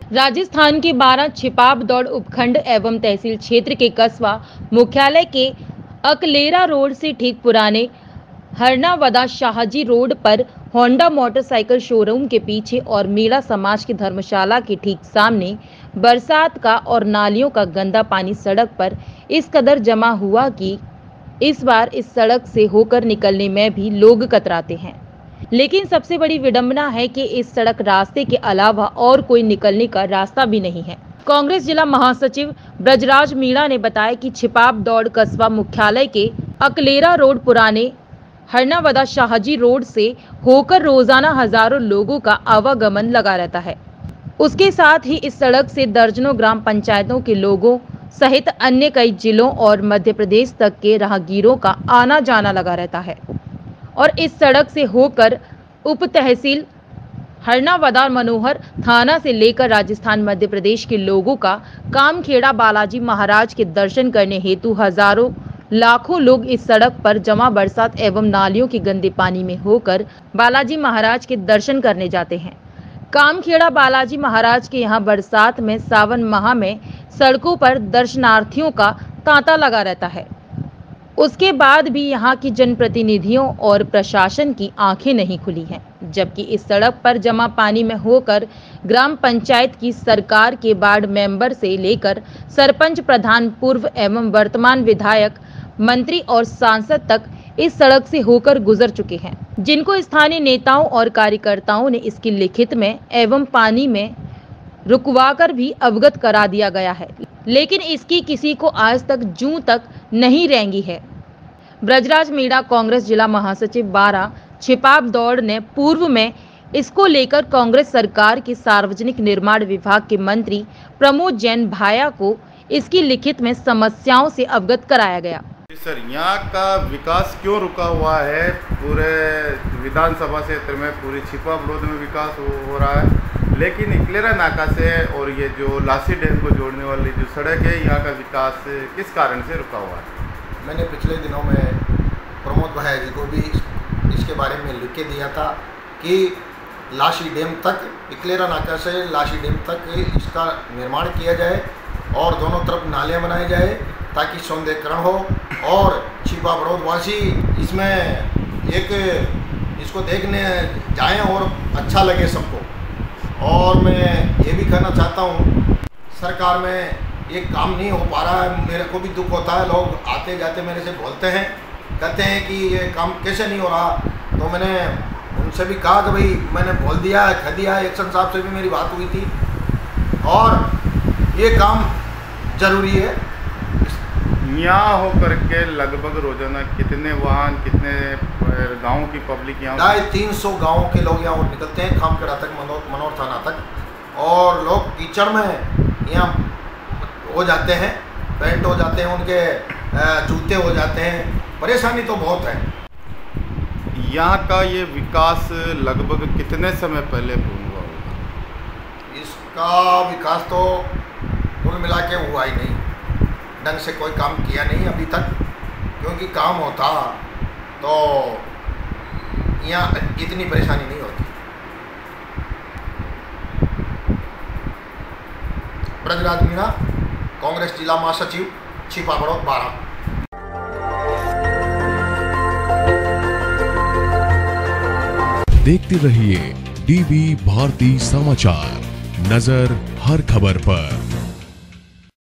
राजस्थान के 12 छिपाबदौड़ उपखंड एवं तहसील क्षेत्र के कस्बा मुख्यालय के अकलेरा रोड से ठीक पुराने हरनावदा शाहजी रोड पर होंडा मोटरसाइकिल शोरूम के पीछे और मीणा समाज की धर्मशाला के ठीक सामने बरसात का और नालियों का गंदा पानी सड़क पर इस कदर जमा हुआ कि इस बार इस सड़क से होकर निकलने में भी लोग कतराते हैं। लेकिन सबसे बड़ी विडंबना है कि इस सड़क रास्ते के अलावा और कोई निकलने का रास्ता भी नहीं है। कांग्रेस जिला महासचिव ब्रजराज मीणा ने बताया कि छिपाबदौड़ कस्बा मुख्यालय के अकलेरा रोड पुराने हरनावदा शाहजी रोड से होकर रोजाना हजारों लोगों का आवागमन लगा रहता है। उसके साथ ही इस सड़क से दर्जनों ग्राम पंचायतों के लोगों सहित अन्य कई जिलों और मध्य प्रदेश तक के राहगीरों का आना जाना लगा रहता है और इस सड़क से होकर उप तहसील हरनावदा मनोहर थाना से लेकर राजस्थान मध्य प्रदेश के लोगों का कामखेड़ा बालाजी महाराज के दर्शन करने हेतु हजारों लाखों लोग इस सड़क पर जमा बरसात एवं नालियों के गंदे पानी में होकर बालाजी महाराज के दर्शन करने जाते हैं। कामखेड़ा बालाजी महाराज के यहाँ बरसात में सावन माह में सड़कों पर दर्शनार्थियों का तांता लगा रहता है। उसके बाद भी यहाँ की जनप्रतिनिधियों और प्रशासन की आंखें नहीं खुली हैं, जबकि इस सड़क पर जमा पानी में होकर ग्राम पंचायत की सरकार के वार्ड मेंबर से लेकर सरपंच प्रधान पूर्व एवं वर्तमान विधायक मंत्री और सांसद तक इस सड़क से होकर गुजर चुके हैं, जिनको स्थानीय नेताओं और कार्यकर्ताओं ने इसकी लिखित में एवं पानी में रुकवाकर भी अवगत करा दिया गया है, लेकिन इसकी किसी को आज तक जूं तक नहीं रेंगी है। ब्रजराज मीणा कांग्रेस जिला महासचिव 12 छिपाबदौड़ ने पूर्व में इसको लेकर कांग्रेस सरकार के सार्वजनिक निर्माण विभाग के मंत्री प्रमोद जैन भाया को इसकी लिखित में समस्याओं से अवगत कराया गया। सर, यहाँ का विकास क्यों रुका हुआ है? पूरे विधानसभा क्षेत्र में पूरी छिपाबदौड़ में विकास हो रहा है, लेकिन इकलेरा नाका से और ये जो लासी डैम को जोड़ने वाली जो सड़क है, यहाँ का विकास किस कारण से रुका हुआ है? मैंने पिछले दिनों में प्रमोद भाई जी को भी इसके बारे में लिख के दिया था कि लासी डैम तक, इकलेरा नाका से लासी डैम तक इसका निर्माण किया जाए और दोनों तरफ नालियाँ बनाई जाए ताकि सौंदर्यीकरण हो और छिपाबदौड़ वासी इसमें एक इसको देखने जाएं और अच्छा लगे सबको। और मैं ये भी कहना चाहता हूँ, सरकार में ये काम नहीं हो पा रहा है। मेरे को भी दुख होता है, लोग आते जाते मेरे से बोलते हैं, कहते हैं कि ये काम कैसे नहीं हो रहा। तो मैंने उनसे भी कहा कि भाई मैंने बोल दिया, कह दिया। एक्शन साहब से भी मेरी बात हुई थी और ये काम ज़रूरी है। यहाँ होकर के लगभग रोजाना कितने वाहन, कितने गाँव की पब्लिक यहाँ? 250-300 गाँव के लोग यहाँ निकलते हैं कामखेड़ा तक, मनोहर थाना तक, और लोग कीचड़ में यहाँ हो जाते हैं, पेंट हो जाते हैं, उनके जूते हो जाते हैं। परेशानी तो बहुत है। यहाँ का ये विकास लगभग कितने समय पहले हुआ होगा? इसका विकास तो कुल मिला के हुआ ही नहीं, ढंग से कोई काम किया नहीं अभी तक, क्योंकि काम होता तो यहाँ इतनी परेशानी नहीं होती। ब्रजराज मीणा, कांग्रेस जिला महासचिव, छिपाबदौड़ 12। देखते रहिए डीबी भारती समाचार, नजर हर खबर पर।